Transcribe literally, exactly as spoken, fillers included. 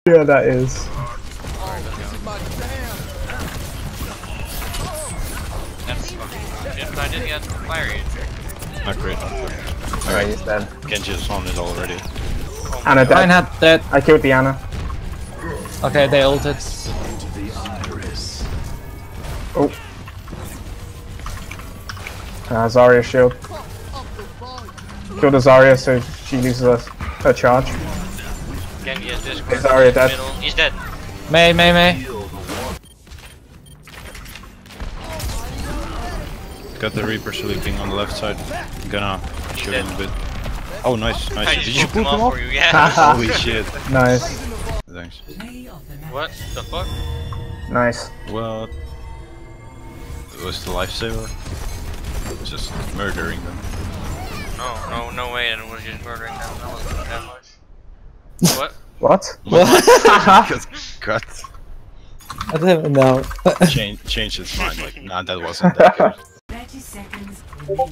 Yeah, that is. That's fucking shit, but I didn't get fire yet. Not great. Alright, he's dead. Genji is on it already. Ana dead. Reinhardt dead. I killed the Ana. Okay, they ulted. Oh. Uh, Zarya shield. Kill the Zarya so she loses her, her charge. Genji is this Is Zarya dead? middle. He's dead. May, May, May. Got the Reaper sleeping on the left side. Gonna shoot Dead. him a bit. Oh, nice, I nice. just Did you booped put him off off? for you, yeah. Holy shit. Nice. Thanks. What the fuck? Nice. Well, it was the lifesaver. Just murdering them. No, no, no way, and it was just murdering them. That wasn't that much. What? What? What? Cut. I don't even know. Change, change his mind. Like, nah, that wasn't that good. thirty seconds remaining.